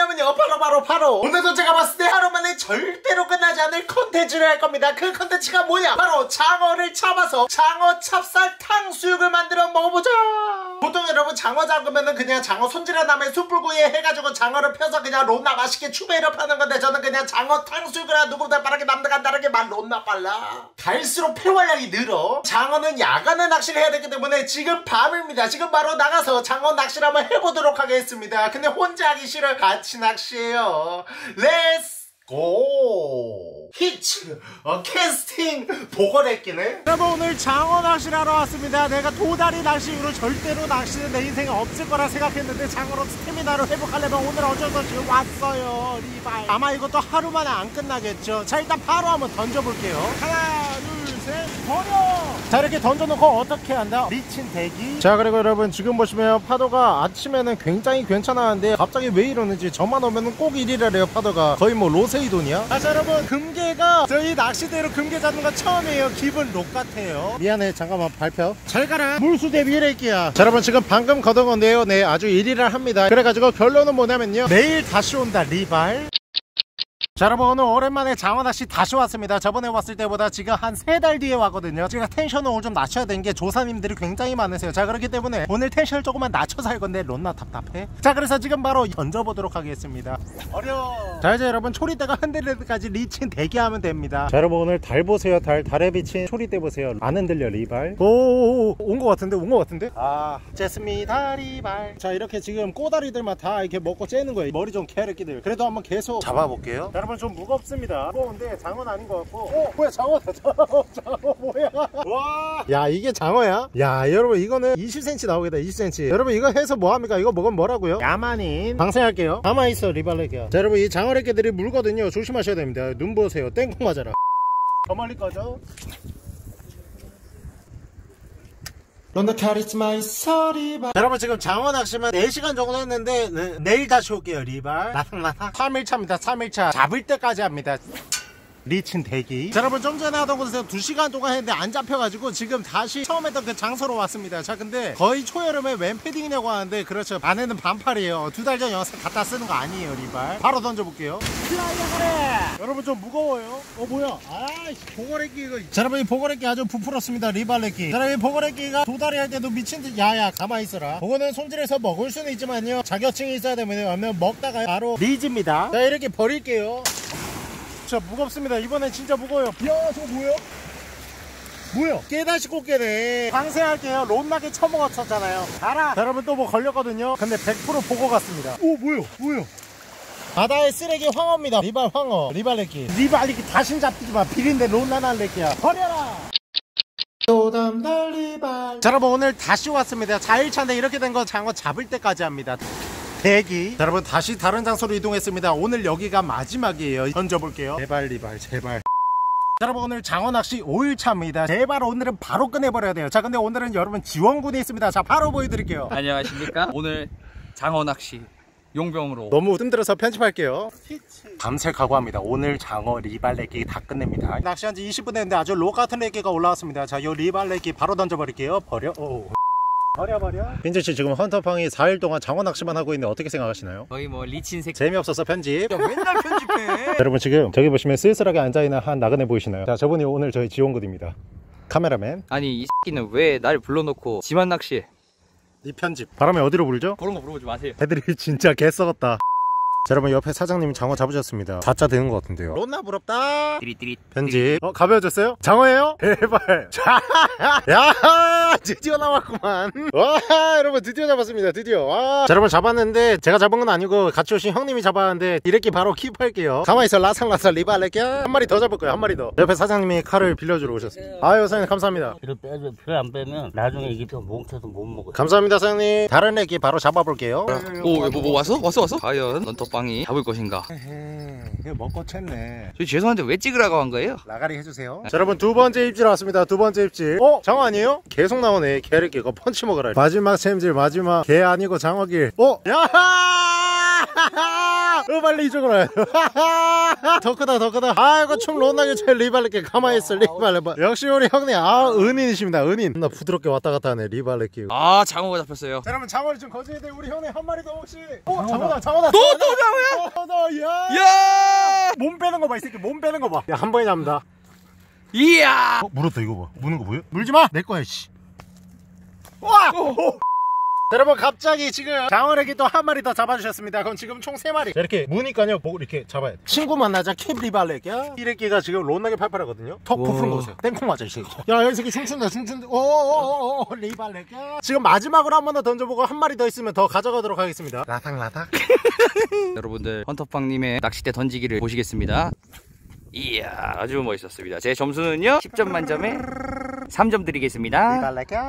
뭐냐면요, 바로 오늘도 제가 봤을 때 하루 만에 절대로 끝나지 않을 컨텐츠를 할 겁니다. 그 컨텐츠가 뭐냐, 바로 장어를 잡아서 장어 찹쌀 탕수육을 만들어 먹어보자. 보통 여러분 장어 잡으면은 그냥 장어 손질한 다음에 숯불구이에 해가지고 장어를 펴서 그냥 론나 맛있게 추베이로 파는 건데, 저는 그냥 장어 탕수육을 누구보다 빠르게 남들과 다르게 론나 빨라. 갈수록 폐활량이 늘어. 장어는 야간에 낚시를 해야 되기 때문에 지금 밤입니다. 지금 바로 나가서 장어 낚시를 한번 해보도록 하겠습니다. 근데 혼자 하기 싫어요. 같이 낚시해요. 렛츠 고! 히츠! 캐스팅 보거래끼네. 여러분, 오늘 장어 낚시를 하러 왔습니다. 내가 도다리 낚시 이후로 절대로 낚시는 내 인생에 없을 거라 생각했는데, 장어로 스태미나를 회복하려면 오늘 어쩔 수 없이 왔어요. 리발. 아마 이것도 하루 만에 안 끝나겠죠. 자, 일단 바로 한번 던져볼게요. 하나, 둘, 셋, 버려! 자, 이렇게 던져놓고 어떻게 한다? 미친 대기. 자, 그리고 여러분, 지금 보시면 파도가 아침에는 굉장히 괜찮았는데 갑자기 왜 이러는지, 저만 오면은 꼭 1위래요. 파도가 거의 뭐 로세이돈이야. 자, 여러분, 금괴가 저희 낚시대로 금괴 잡는 거 처음이에요. 기분 록 같아요. 미안해, 잠깐만 발표. 잘 가라. 물수 대비 래끼야. 자, 여러분, 지금 방금 걷은 건데요. 네, 아주 1위를 합니다. 그래가지고 결론은 뭐냐면요, 내일 다시 온다. 리발. 자, 여러분, 오늘 오랜만에 장어 낚시 다시 왔습니다. 저번에 왔을 때보다 지금 한 3달 뒤에 왔거든요. 제가 텐션을 오늘 좀 낮춰야 되는 게 조사님들이 굉장히 많으세요. 자, 그렇기 때문에 오늘 텐션을 조금만 낮춰서 할 건데 론나 답답해. 자, 그래서 지금 바로 던져보도록 하겠습니다. 어려워. 자, 이제 여러분, 초리대가 흔들릴 때까지 리친 대기하면 됩니다. 자, 여러분, 오늘 달 보세요. 달에 비친 초리대 보세요. 안 흔들려. 리발. 오오오, 온 것 같은데? 아, 쨌습니다. 리발. 자, 이렇게 지금 꼬다리들만 다 이렇게 먹고 째는 거예요. 머리 좀 캐르끼들. 그래도 한번 계속 잡아볼게요. 여러분, 좀 무겁습니다. 무거운데 장어는 아닌 것 같고. 뭐야, 장어다. 장어 뭐야. 와, 야, 이게 장어야? 야, 여러분, 이거는 20cm 나오겠다. 20cm. 여러분, 이거 해서 뭐합니까? 이거 먹으면 뭐라고요? 야만인 방생할게요. 가만있어. 리발레기야. 자, 여러분, 이 장어래끼들이 물거든요. 조심하셔야 됩니다. 눈 보세요. 땡콩 맞아라. 더 멀리 꺼져. 론더 카리스마이 서리발. 여러분, 지금 장어 낚시만 4시간 정도 했는데 내일 다시 올게요. 리발. 나상 3일차입니다 3일차 잡을 때까지 합니다. 리친 대기. 자, 여러분, 좀 전에 하던 곳에서 2시간 동안 했는데 안 잡혀가지고 지금 다시 처음 했던 그 장소로 왔습니다. 자, 근데 거의 초여름에 웬 패딩이냐고 하는데, 그렇죠, 안에는 반팔이에요. 2달 전 영상 갖다 쓰는 거 아니에요. 리발. 바로 던져볼게요. 여러분, 좀 무거워요. 뭐야, 아이씨, 보거래끼 이거. 자, 여러분, 이 보거래끼 아주 부풀었습니다. 리발레끼. 자, 여러분, 이 보거래끼가 도다리 할 때도 미친 듯. 야야, 가만히 있어라. 보거는 손질해서 먹을 수는 있지만요, 자격증이 있어야 되면 아니면 먹다가 바로 리즈입니다. 자, 이렇게 버릴게요. 진짜 무겁습니다. 이번엔 진짜 무거워요. 야, 저거 뭐야? 깨다시 꽃게네. 방생할게요. 론나게 처먹었었잖아요. 알아. 자, 여러분, 또 뭐 걸렸거든요. 근데 100% 보고 갔습니다. 오, 뭐야? 바다의 쓰레기 황어입니다. 리발 황어. 리발레끼 다신 잡히지 마. 비린데 론나나 레끼야. 버려라. 도담달리발. 자, 여러분, 오늘 다시 왔습니다. 4일차인데 이렇게 된 거 장어 잡을 때까지 합니다. 대기. 자, 여러분, 다시 다른 장소로 이동했습니다. 오늘 여기가 마지막이에요. 던져볼게요. 제발 리발, 제발. 자, 여러분, 오늘 장어 낚시 5일차입니다. 제발 오늘은 바로 끝내버려야 돼요. 자, 근데 오늘은 여러분 지원군이 있습니다. 자, 바로 보여드릴게요. 안녕하십니까. 오늘 장어 낚시 용병으로. 너무 뜸들어서 편집할게요. 밤새 각오합니다. 오늘 장어 리발레끼 다 끝냅니다. 낚시한 지 20분 됐는데 아주 로 같은 레끼가 올라왔습니다. 자, 요 리발레끼 바로 던져버릴게요. 버려. 버려. 빈즈씨, 지금 헌터팡이 4일 동안 장어 낚시만 하고 있는데 어떻게 생각하시나요? 거의 뭐 리친 새. 재미없어서 편집. 야, 맨날 편집해. 여러분, 지금 저기 보시면 쓸쓸하게 앉아있는 한 나그네 보이시나요? 자, 저분이 오늘 저희 지원군입니다. 카메라맨. 아니, 이 새끼는 왜 날 불러놓고 지만 낚시해? 이 편집 바람에 어디로 불죠? 그런 거 물어보지 마세요. 애들이 진짜 개썩었다. 자, 여러분, 옆에 사장님이 장어 잡으셨습니다. 4자 되는 것 같은데요. 론나 부럽다. 띠릿띠릿. 편집. 가벼워졌어요? 장어예요? 제발. 자, 야, 드디어 나왔구만. 와, 여러분, 드디어 잡았습니다. 드디어. 와. 자, 여러분, 잡았는데 제가 잡은 건 아니고 같이 오신 형님이 잡았는데, 이렇게 바로 킵할게요. 가만히 있어. 라상라상 리발레끼야. 한 마리 더 잡을 거예요. 한 마리 더. 옆에 사장님이 칼을 빌려주러 오셨습니다. 아유, 사장님, 감사합니다. 이를 빼줘. 필요 안 빼면 나중에 이게 또 뭉쳐서 못 먹어요. 감사합니다, 사장님. 다른 애기 바로 잡아볼게요. 오, 뭐 왔어? 과연 넌터빵이 잡을 것인가? 이거 먹고 챘네. 저 죄송한데 왜 찍으라고 한 거예요? 나가리 해주세요. 자, 여러분, 2번째 입질 왔습니다. 2번째 입질. 장어 아니에요? 계속 나오네. 개를 끼고 펀치 먹으라. 마지막 챔질, 마지막 개 아니고 장어길. 야하! 빨리 이쪽으로 와요. 더 크다 더 크다. 아이고 춤 롯나게 제 리발렛기 가만히 있어. 리발렛 역시 우리 형님 은인이십니다. 은인. 나 부드럽게 왔다 갔다 하네 리발렛기. 아 장어가 잡혔어요. 자, 여러분 장어를 좀 거주해야 돼. 우리 형님 한 마리 더 혹시 장어다. 또 장어야? 야! 몸 빼는 거 봐 이 새끼. 몸 빼는 거 봐. 야 한 번에 잡는다. 이야! 물었다 이거 봐. 무는 거 보여? 물지 마. 내 거야 씨. 와! 여러분 갑자기 지금 장어래기 또 한 마리 더 잡아주셨습니다. 그럼 지금 총 3마리. 자, 이렇게 무니까요 보고 이렇게 잡아야 돼. 친구 만나자 캡리발레기야. 이 래끼가 지금 롯나게 팔팔하거든요. 턱 부푸는 거 보세요. 땡콩 맞아 이 새끼. 야 이 새끼 춤춘다. 오오오오 리발레기야. 지금 마지막으로 한 번 더 던져보고 한 마리 더 있으면 더 가져가도록 하겠습니다. 라닥라닥. 여러분들 헌터빵님의 낚싯대 던지기를 보시겠습니다. 이야 아주 멋있었습니다. 제 점수는요 10점 만점에 3점 드리겠습니다. 리발레기야.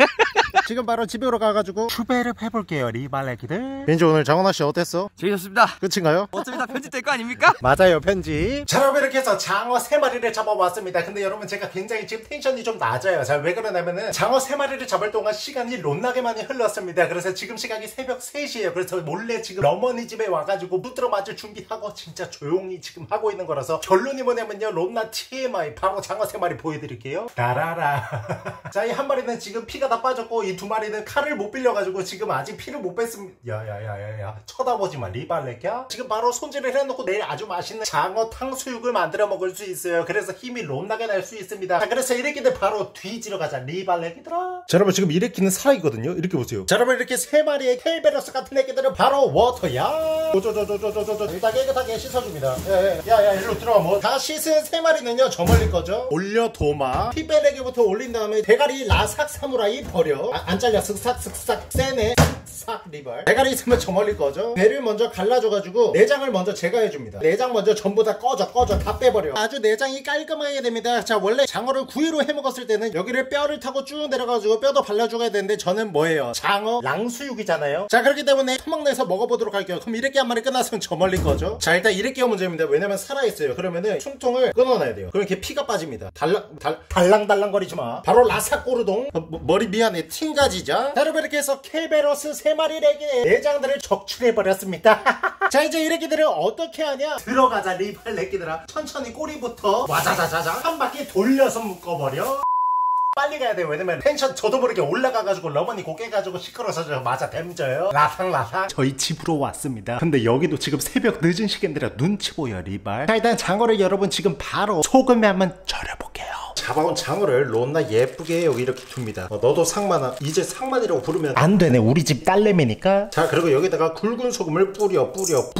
지금 바로 집으로 가가지고 추배를 해볼게요 리발레기들. 벤지 오늘 장어낚시 어땠어? 재밌었습니다. 끝인가요? 어차피 다 편집될 거 아닙니까? 맞아요 편집. 자 여러분 이렇게 해서 장어 3마리를 잡아왔습니다. 근데 여러분 제가 굉장히 지금 텐션이 좀 낮아요. 자 왜 그러냐면은 장어 3마리를 잡을 동안 시간이 롯나게 많이 흘렀습니다. 그래서 지금 시각이 새벽 3시에요 그래서 몰래 지금 어머니 집에 와가지고 붙들어 맞을 준비하고 진짜 조용히 지금 하고 있는 거라서 결론이 뭐냐면요 롯나 TMI 바로 장어 3마리 보여드릴게요. 따라라. 자 이 한 마리는 지금 피가 다 빠졌고 이 2마리는 칼을 못 빌려가지고 지금 아직 피를 못 뺐습니다. 야야야야야 쳐다보지마 리발레기야. 지금 바로 손질을 해놓고 내일 아주 맛있는 장어 탕수육을 만들어 먹을 수 있어요. 그래서 힘이 롯나게 날 수 있습니다. 자 그래서 이래끼들 바로 뒤지러 가자 리발레기들아. 자 여러분 지금 이래끼는 살아있거든요. 이렇게 보세요. 자 여러분 이렇게 3마리의 켈베러스 같은 애기들은 바로 워터야. 조조조조조조조 일단 깨끗하게 씻어줍니다. 야야 일로 들어와. 뭐 다 씻은 3마리는요 저 멀리 거죠. 올려 도마 피베레기부터 올린 다음에 대가리 라삭 사무라이 버려. 안 잘려 슥싹슥싹 세네 싹 리발. 대가리 있으면 저 멀리 거죠. 배를 먼저 갈라줘가지고 내장을 먼저 제거해줍니다. 내장 먼저 전부 다 꺼져 다 빼버려. 아주 내장이 깔끔하게 됩니다. 자 원래 장어를 구이로 해먹었을 때는 여기를 뼈를 타고 쭉 내려가지고 뼈도 발라줘야 되는데 저는 뭐예요 장어 랑수육이잖아요. 자 그렇기 때문에 토막내서 먹어보도록 할게요. 그럼 이래끼 한 마리 끝났으면 저 멀리 거죠. 자 일단 이래끼가 문제입니다. 왜냐면 살아있어요. 그러면은 숨통을 끊어놔야 돼요. 그럼 이렇게 피가 빠집니다. 달랑달랑거리지 마. 바로 라사꼬르동. 머리 미안해 팅가지자. 자 여러분 이렇게 해서 켈베러스 3마리 래기의 내장들을 적출해버렸습니다. 자 이제 이 래기들을 어떻게 하냐. 들어가자 리발 래기들아. 천천히 꼬리부터 와자자자자 한 바퀴 돌려서 묶어버려. 빨리 가야 돼요. 왜냐면 텐션 저도 모르게 올라가가지고 러머니 고개가지고 시끄러워서 저 맞아 댐져요. 라상라상 저희 집으로 왔습니다. 근데 여기도 지금 새벽 늦은 시간대라 눈치 보여 리발. 자 일단 장어를 여러분 지금 바로 소금에 한번 절여볼게요. 잡아온 장어를 롯나 예쁘게 여기 이렇게 둡니다. 너도 상만아. 이제 상만이라고 부르면 안 되네. 우리 집 딸내미니까. 자 그리고 여기다가 굵은 소금을 뿌려.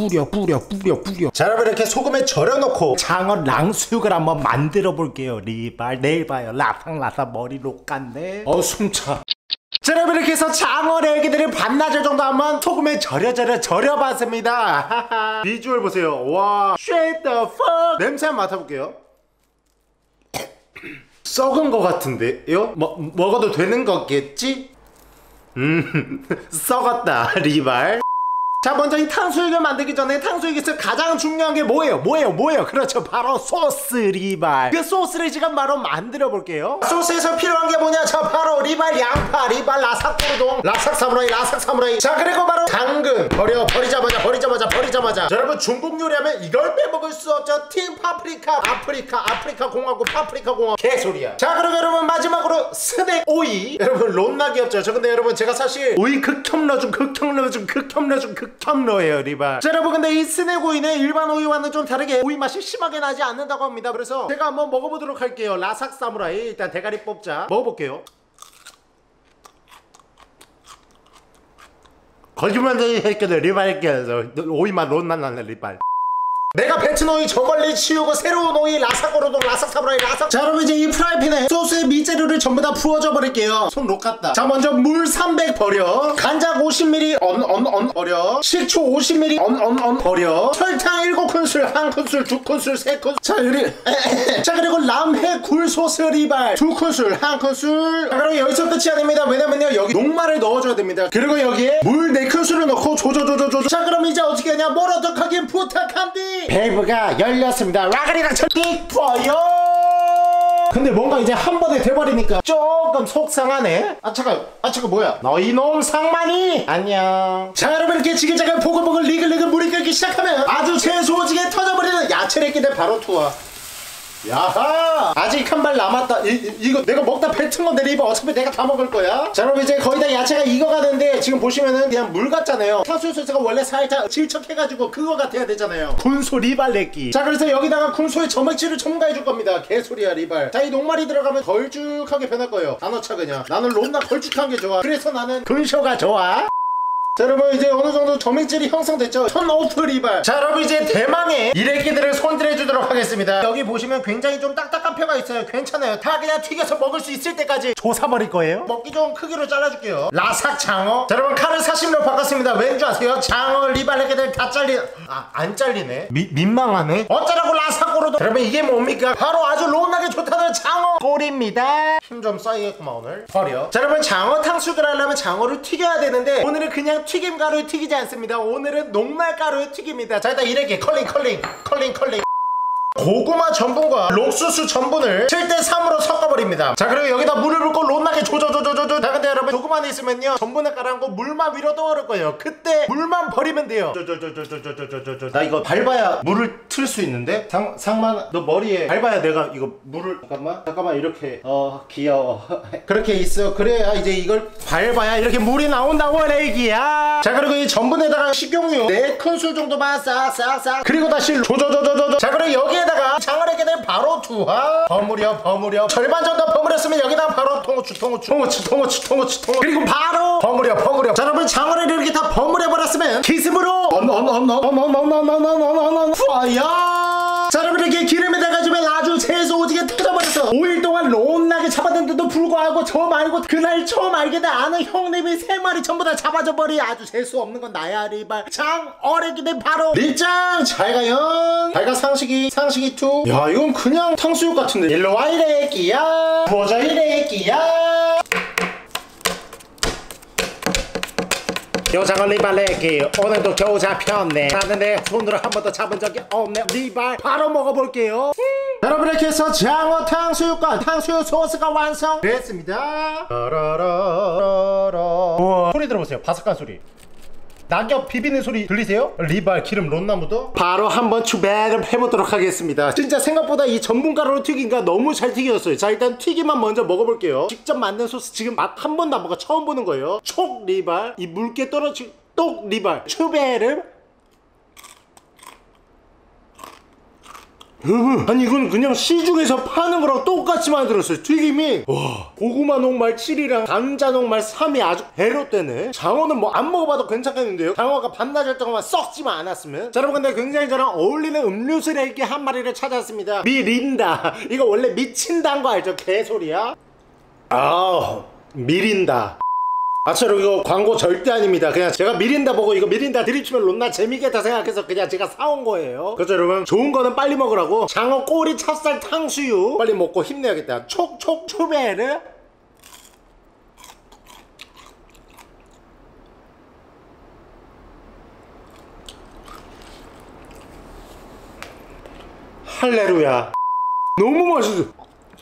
자 여러분 이렇게 소금에 절여놓고 장어 랑수육을 한번 만들어 볼게요 리발. 내일 봐요. 라상라상 머리로 깠네. 숨차. 자 여러분 이렇게 해서 장어 래기들을 반나절 정도 한번 소금에 절여봤습니다. 비주얼 보세요. 와 shit the fuck. 냄새 한번 맡아볼게요. 썩은 거 같은데요? 먹어도 되는 거겠지? 썩었다 리발. 자 먼저 이 탕수육을 만들기 전에 탕수육에서 가장 중요한 게 뭐예요? 그렇죠 바로 소스 리발. 그 소스를 지금 바로 만들어 볼게요. 소스에서 필요한 게 뭐냐. 자 바로 리발 양파 리발 라삭고르동 라삭 사무라이. 자 그리고 바로 당근 버리자마자. 자 여러분 중국 요리하면 이걸 빼먹을 수 없죠. 팀 파프리카 공화국 파프리카 공화국 개소리야. 자 그리고 여러분 마지막으로 스낵 오이. 여러분 롯나 귀엽죠. 저 근데 여러분 제가 사실 오이 극혐 넣어요 리발. 자 여러분 근데 이 스낵 오이는 일반 오이와는 좀 다르게 오이 맛이 심하게 나지 않는다고 합니다. 그래서 제가 한번 먹어보도록 할게요. 라삭 사무라이. 일단 대가리 뽑자. 먹어볼게요. 거짓말쟁이 새끼들 리발 껴서 오이만 롯만 나네 리발. 내가 뱉은 오이 저 멀리 치우고 새로운 오이 라삭고르동 라삭 사무라이 라삭. 자 여러분 이제 이 프라이팬에 소스의 밑재료를 전부 다 부어줘 버릴게요. 손 녹았다. 자 먼저 물 300 버려. 간장 50ml 버려. 식초 50ml 버려. 설탕 7큰술 1큰술 2큰술 3큰술. 자 그리고 람회 굴소스 리발 2큰술 1큰술. 자 그럼 여기서 끝이 아닙니다. 왜냐면요 여기 녹말을 넣어줘야 됩니다. 그리고 여기에 물 4큰술을 넣고 조조조조조. 자 그럼 이제 어떻게 하냐. 뭘 어떻게 하긴 부탁한디. 밸브가 열렸습니다. 라가리랑 철 띡 보여. 근데 뭔가 이제 한 번에 돼버리니까 조금 속상하네. 아 잠깐 뭐야, 너희 놈 상만이 안녕. 자 여러분, 이렇게 지글자글 보글보글 리글리글 물이 끓기 시작하면 아주 재소지게 터져버리는 야채래끼들 바로 투하. 야하, 아직 한 발 남았다. 이거 내가 먹다 뱉은 건데 리버 어차피 내가 다 먹을 거야. 자 여러분, 이제 거의 다 야채가 익어가는데 지금 보시면은 그냥 물 같잖아요. 탕수육 소스가 원래 살짝 질척해가지고 그거 같아야 되잖아요. 군소 리발 내끼. 자 그래서 여기다가 군소의 점액질을 첨가해 줄 겁니다. 개소리야 리발. 자 이 녹말이 들어가면 걸쭉하게 변할 거예요. 다 넣자 그냥. 나는 롬나 걸쭉한 게 좋아. 그래서 나는 군소가 좋아. 자 여러분, 이제 어느정도 점액질이 형성됐죠. 턴오프 리발. 자 여러분, 이제 대망의 이래끼들을 손질해 주도록 하겠습니다. 여기 보시면 굉장히 좀 딱딱한 뼈가 있어요. 괜찮아요. 다 그냥 튀겨서 먹을 수 있을 때까지 조사버릴 거예요. 먹기 좋은 크기로 잘라줄게요. 라삭 장어. 자 여러분, 칼을 40로 바꿨습니다. 왠지 아세요? 장어 리발 애기들 다 안 잘리네. 민망하네. 어쩌라고 라삭으로도. 여러분, 이게 뭡니까? 바로 아주 롬나게 좋다는 장어 꼬리입니다. 힘 좀 쌓이겠구만 오늘. 버려. 자 여러분, 장어 탕수육을 하려면 장어를 튀겨야 되는데 오늘은 그냥 튀김 가루에 튀기지 않습니다. 오늘은 녹말 가루에 튀깁니다. 자 일단 이렇게 컬링. 고구마 전분과 옥수수 전분을 7:3으로 섞어버립니다. 자 그리고 여기다 물을 붓고 롯나게 조져줘줘줘줘. 자 근데 여러분, 조그만 있으면요 전분을 깔아놓고 물만 위로 떠오를 거예요. 그때 물만 버리면 돼요. 조져줘줘줘줘줘줘줘. 나 이거 밟아야 물을 틀 수 있는데. 상만, 너 머리에 밟아야 내가 이거 물을. 잠깐만 이렇게. 귀여워. 그렇게 있어. 그래야 이제 이걸 밟아야 이렇게 물이 나온다고 애기야. 자 그리고 이 전분에다가 식용유 4큰술 정도만 싹싹싹. 그리고 다시 조져줘줘줘줘. 자 그리고 여기에다가 장어래끼들 바로 투하. 버무려. 절반 정도 버무렸으면 여기다 바로 통후추. 그리고 바로 버무려. 자 여러분, 장어를 이렇게 다 버무려버렸으면 기습으로 파야. 자 여러분, 이렇게 기름에다가 주면 아주 재소지게 터져버려서 5일 동안 롯나게 잡았는데도 불구하고 저 말고 그날 처음 알게 된 아는 형님이 3마리 전부 다 잡아줘 버리. 아주 재수 없는 건 나야 리발. 장어래끼들 바로 밀장. 잘가연. 발가 상식이 2. 야 이건 그냥 탕수육 같은데. 일로와 이래끼야. 부어져 이래끼야. 여장어 리발 내기 오늘도 겨우 잡혔네. 나는 내 손으로 한 번도 잡은 적이 없네. 리발 바로 먹어볼게요. 여러분, 이렇게 해서 장어 탕수육과 탕수육 소스가 완성됐습니다. 우와, 소리 들어보세요. 바삭한 소리. 낙엽 비비는 소리 들리세요? 리발 기름 롯나무도 바로 한번 추배를 해보도록 하겠습니다. 진짜 생각보다 이 전분가루로 튀긴가 너무 잘 튀겨졌어요. 자 일단 튀김만 먼저 먹어볼게요. 직접 만든 소스 지금 맛 한 번도 안 먹어 처음 보는 거예요. 촉 리발. 이 물개 떨어지 똑 리발 추배를. 아니 이건 그냥 시중에서 파는 거랑 똑같이 만들었어요. 튀김이. 와, 고구마 녹말 7이랑 감자 녹말 3이 아주 배로되네. 장어는 뭐 안 먹어봐도 괜찮겠는데요. 장어가 반나절 동안 썩지만 않았으면. 자 여러분, 근데 굉장히 저랑 어울리는 음료수래기 한 마리를 찾았습니다. 미린다. 이거 원래 미친다는 거 알죠? 개소리야. 미린다. 아처럼 이거 광고 절대 아닙니다. 그냥 제가 미린다 보고 이거 미린다 드립치면 롯나 재미겠다 생각해서 그냥 제가 사온 거예요. 그렇죠 여러분, 좋은 거는 빨리 먹으라고. 장어 꼬리 찹쌀 탕수육 빨리 먹고 힘내야겠다. 촉촉 추베르. 할레루야. 너무 맛있어.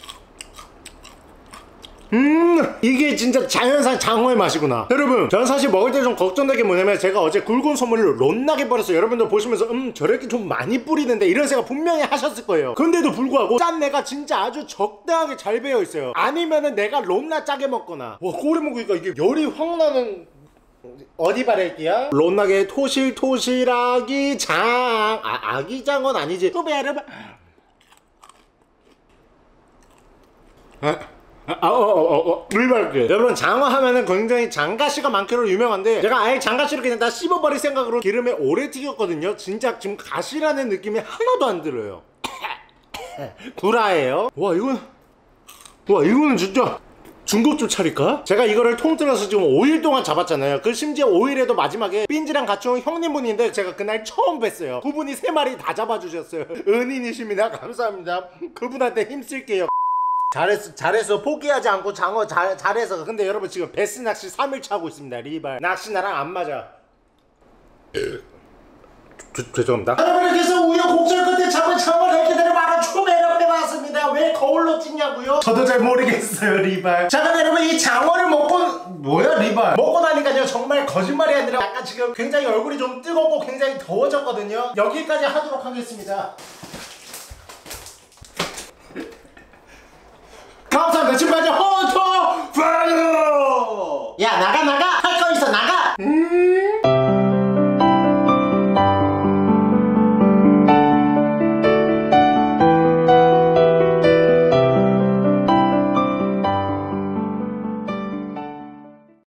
이게 진짜 자연산 장어의 맛이구나. 여러분, 전 사실 먹을 때 좀 걱정된 게 뭐냐면 제가 어제 굵은 소물을 롯나게 버렸어요. 여러분들 보시면서 저렇게 좀 많이 뿌리는데 이런 생각 분명히 하셨을 거예요. 근데도 불구하고 짠내가 진짜 아주 적당하게 잘 배어있어요. 아니면은 내가 롯나 짜게 먹거나. 와, 꼬리 먹으니까 이게 열이 확 나는. 어디 바랄게요? 롯나게 토실토실하기 장. 아기장은 아니지. 뚜베르. 물발게. 여러분, 장어 하면은 굉장히 장가시가 많기로 유명한데 제가 아예 장가시를 그냥 다 씹어버릴 생각으로 기름에 오래 튀겼거든요. 진짜 지금 가시라는 느낌이 하나도 안 들어요. 구라예요. 와 이거는 진짜 중국집 차릴까? 제가 이거를 통틀어서 지금 5일 동안 잡았잖아요. 그 심지어 5일에도 마지막에 삔지랑 같이 온 형님분인데 제가 그날 처음 뵀어요. 그분이 3마리 다 잡아주셨어요. 은인이십니다. 감사합니다. 그분한테 힘쓸게요. 잘했어. 포기하지 않고 장어 잘해서. 근데 여러분, 지금 베스 낚시 3일차 하고 있습니다. 리발 낚시 나랑 안 맞아. 죄송합니다. 여러분 이렇게 해서 우여곡절 끝에 잡은 장어를 기다려 바로 초매를 해봤습니다. 왜 거울로 찍냐고요? 저도 잘 모르겠어요 리발. 자 근데 여러분 이 장어를 먹고 뭐야 리발 먹고 나니까요 정말 거짓말이 아니라 약간 지금 굉장히 얼굴이 좀 뜨겁고 굉장히 더워졌거든요. 여기까지 하도록 하겠습니다. 감사합니다. 지금까지 헌터 파이어. 야 나가 할 거 있어 나가.